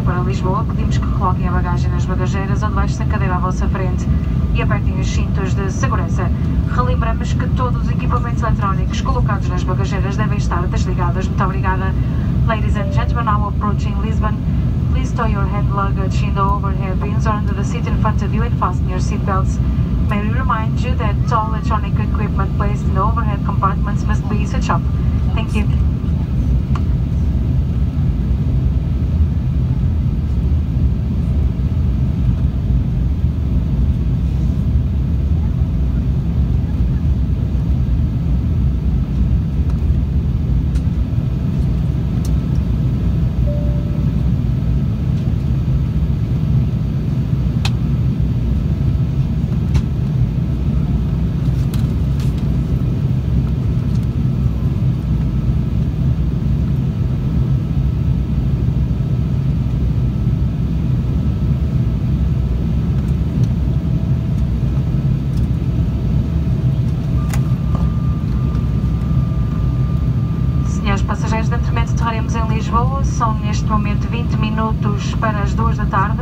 para Lisboa, pedimos que coloquem a bagagem nas bagageiras ou debaixo da cadeira à vossa frente e apertem os cintos de segurança. Relembramos que todos os equipamentos eletrónicos colocados nas bagageiras devem estar desligados. Muito obrigada. Ladies and gentlemen, now approaching Lisbon. Please store your hand luggage in the overhead bins or under the seat in front of you and fasten your seat belts. May we remind you that all electronic equipment placed in the overhead compartments must be switched off. Thank you. Passageiros de Entremete, aterraremos em Lisboa, são neste momento 20 minutos para as 2 da tarde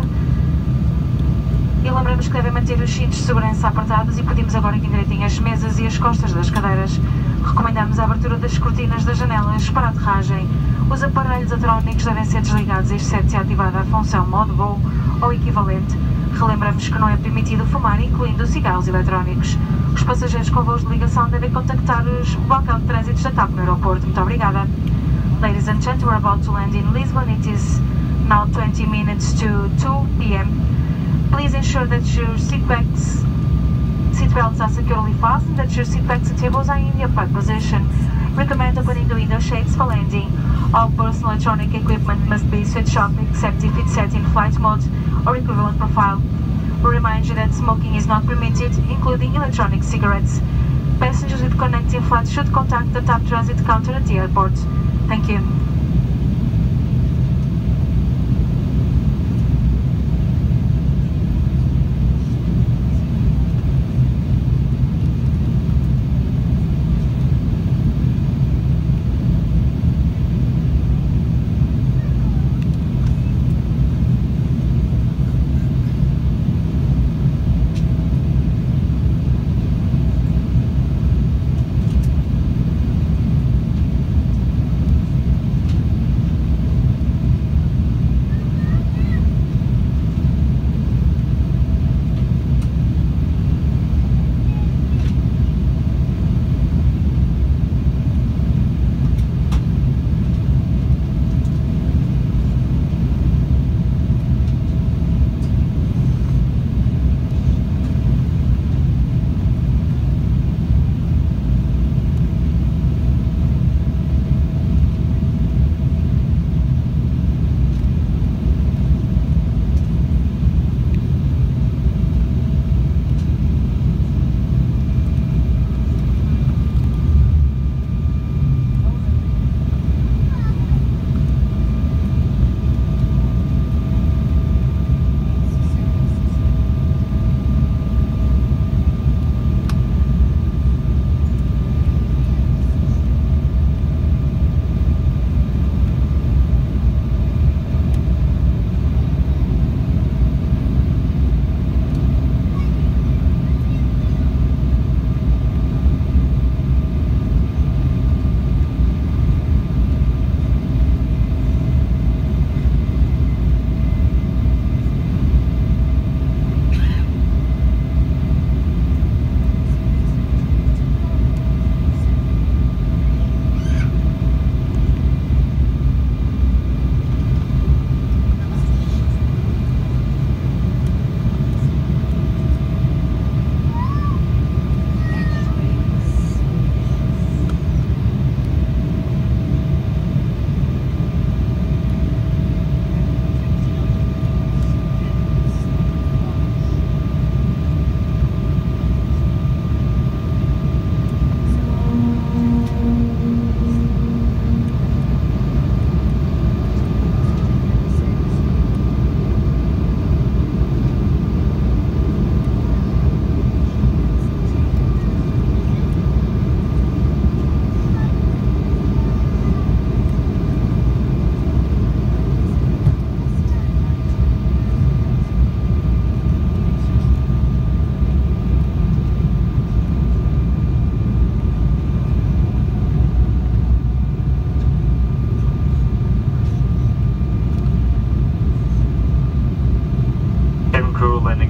e lembramos que devem manter os cintos de segurança apertados e pedimos agora que endireitem as mesas e as costas das cadeiras. Recomendamos a abertura das cortinas das janelas para a aterragem. Os aparelhos eletrónicos devem ser desligados exceto se ativada a função modo voo ou equivalente. Relembramos que não é permitido fumar, incluindo cigarros eletrónicos. Os passageiros com voos de ligação devem contactar os balcão de trânsitos da TAP no aeroporto. Muito obrigada. Ladies and gentlemen, we're about to land in Lisbon. It is now 20 minutes to 2 p.m. Please ensure that your seat belts are securely fastened, that your seat backs and tables are in the upright position. Recommend opening the window shades for landing. All personal electronic equipment must be switched off except if it's set in flight mode or equivalent profile. We remind you that smoking is not permitted, including electronic cigarettes. Passengers with connecting flights should contact the TAP transit counter at the airport. Thank you.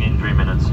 arriving in 3 minutes.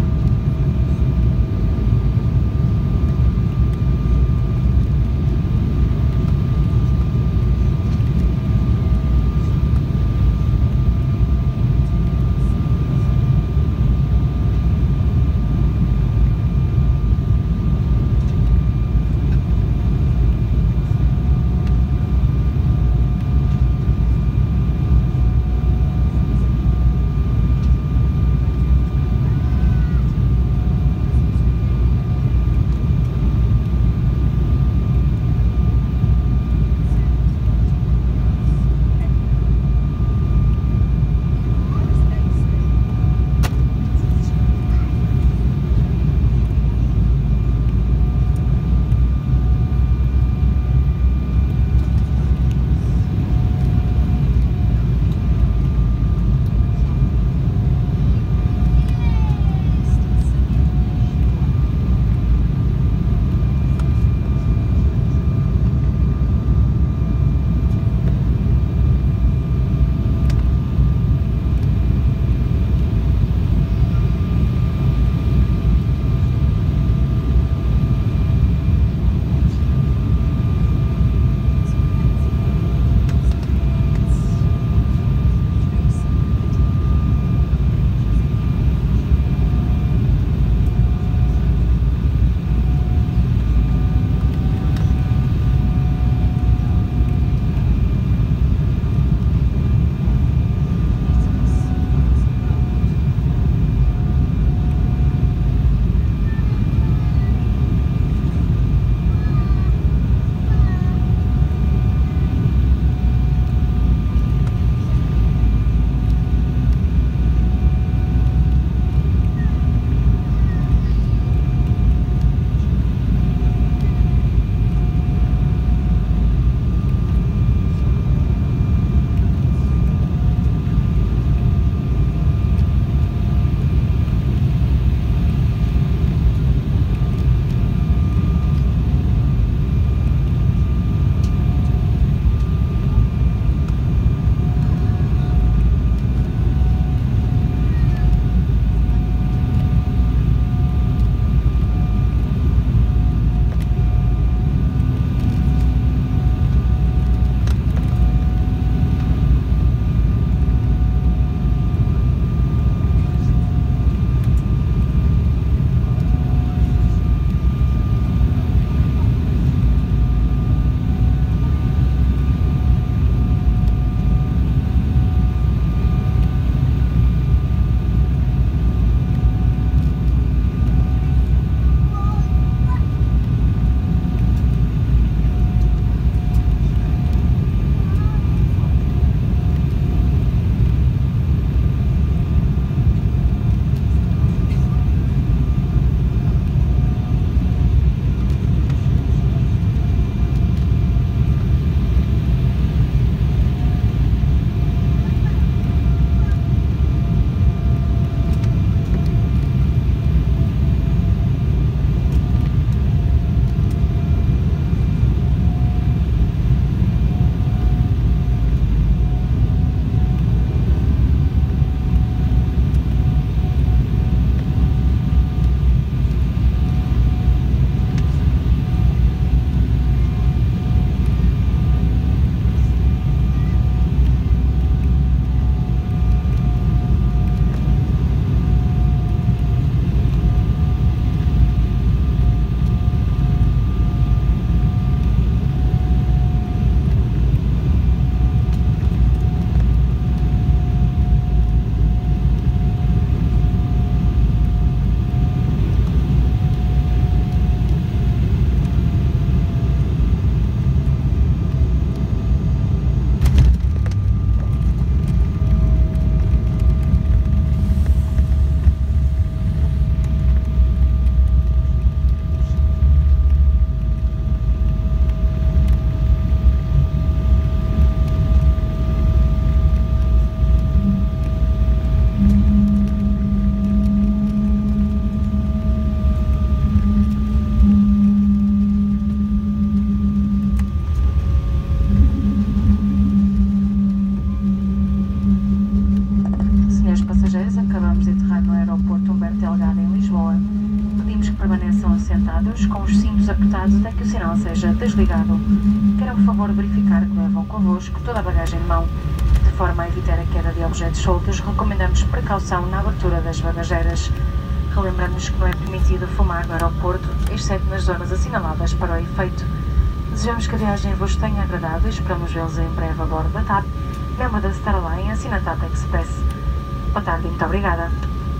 sentados com os cintos apertados até que o sinal seja desligado. Queiram, por favor, verificar que levam convosco toda a bagagem de mão. De forma a evitar a queda de objetos soltos, recomendamos precaução na abertura das bagageiras. Relembramos que não é permitido fumar no aeroporto, exceto nas zonas assinaladas para o efeito. Desejamos que a viagem vos tenha agradado e esperamos vê-los em breve a bordo da TAP, membro da Star Alliance e na TAP Express. Boa tarde e muito obrigada.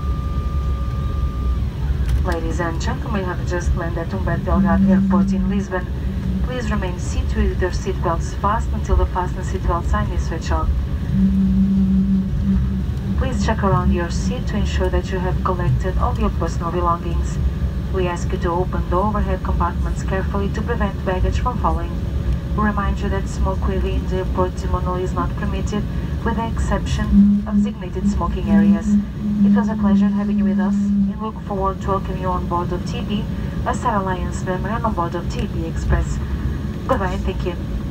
Ladies and gentlemen, we have just landed at Humberto Delgado Airport in Lisbon. Please remain seated with your seatbelts fast until the fasten seatbelt sign is switched off. Please check around your seat to ensure that you have collected all your personal belongings. We ask you to open the overhead compartments carefully to prevent baggage from falling. We remind you that smoke within the airport terminal is not permitted, with the exception of designated smoking areas. It was a pleasure having you with us, and look forward to welcoming you on board of TB, a Star Alliance member, and on board of TB Express. Goodbye and thank you.